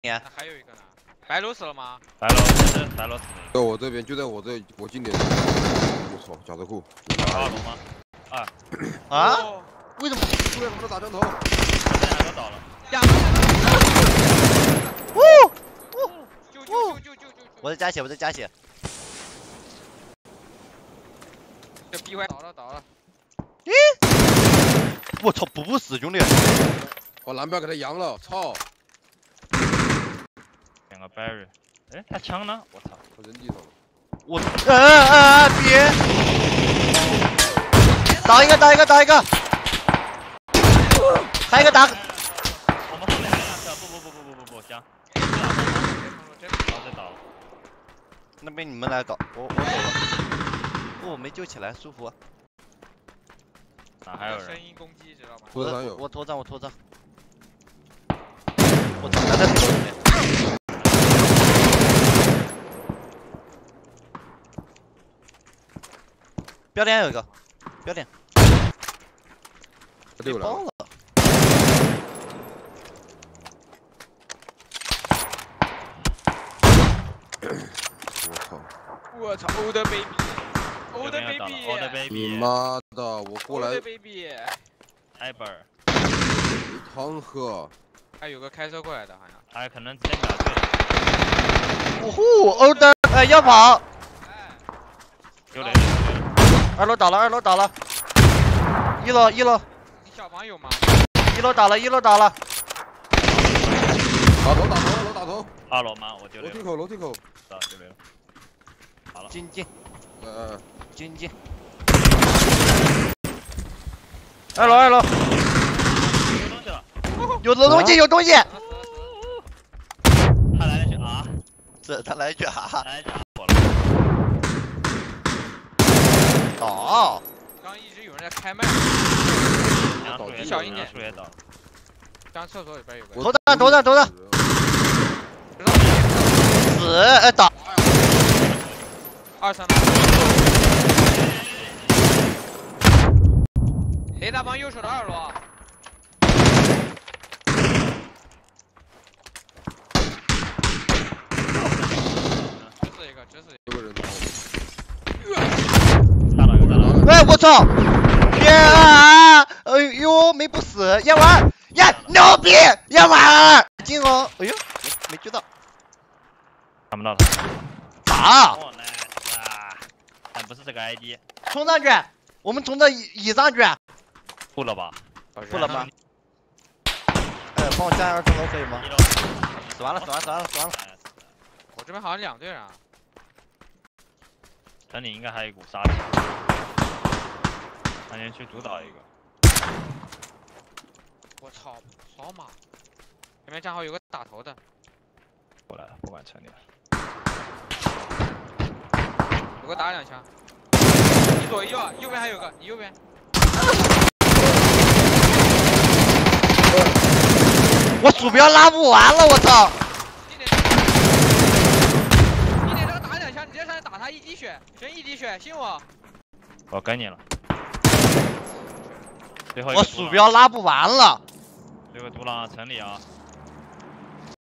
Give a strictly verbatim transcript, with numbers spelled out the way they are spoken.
还有一个呢，白楼死了吗？ 白楼，是白楼死了。 在我这边，就在我这，我近点。我操，假车库。 二楼吗？二。 啊？ 哦、 为什么出来不能打枪头？ 这两个倒了。 两个。 呜！ 救救救救救救！ 我在加血，我在加血。 这逼坏倒了倒了。 咦！我操，补不死兄弟！ 我蓝标给他扬了，操！ 两个 berry， 哎，他枪呢？我操！ 他扔地上了。 我，呃呃别！打一个，打一个，打一个！还有一个打。 我们后面还有两个，不不不不不不不，香。倒再倒了。 那边你们来搞，我我走了。哦，没救起来，舒服。 哪还有人？ 声音攻击知道吗？ 头上有。 我头上，我头上。我操，还在头里面。标点有一个，标点。 六了。 爆了。 我操！ 我操 ，old baby，old baby，old baby， 你妈的，我过来。 old baby， 艾本。 没汤喝。 还有个开车过来的，好像。 还可能真秒对。 呜呼，欧的，呃，要跑。 有雷。 二楼倒了，二楼倒了。一楼，一楼。 你小房有吗？ 一楼倒了，一楼倒了。 打头，打头，二楼打头。 二楼吗？我丢雷。 楼梯口，楼梯口。 啊，丢雷了。好了。 进进。 呃， 进进。二楼，二楼。 有东西了。 有东西，有东西。 他来了句啊。 这他来一句哈哈。 来一句啊。 倒。 刚一直有人在开麦。 你小一点。 树也倒。 刚厕所里边有个。 头上，头上，头上。死，哎倒。 二三。雷大帮右手的二楼。只死一个，只死一个。 有个人打我。打了，又打了。 哎，我操！呀！哎呦，没不死，燕丸呀，牛逼！燕丸进哦！哎呦，没狙到。 看不到他。 打！ 哦，nice啊！但不是这个 I D。 冲上去！我们从这椅椅上去。 不了吧？ 不了吗？哎，帮我加二层楼可以吗？死完了，死完了，死完了，死完了。 我这边好像两队人啊。 城里应该还有一股杀气。他先去主导一个。 我操，扫码！前面正好有个打头的。 过来了，不管城里了。 有个打两枪。你左右，右边还有个，你右边。 我鼠标拉不完了，我操！ 你得，你得这个打两枪，你直接上去打他一滴血，全一滴血，信我。 我跟你了。最后一个我鼠标拉不完了。 这个独狼城里啊。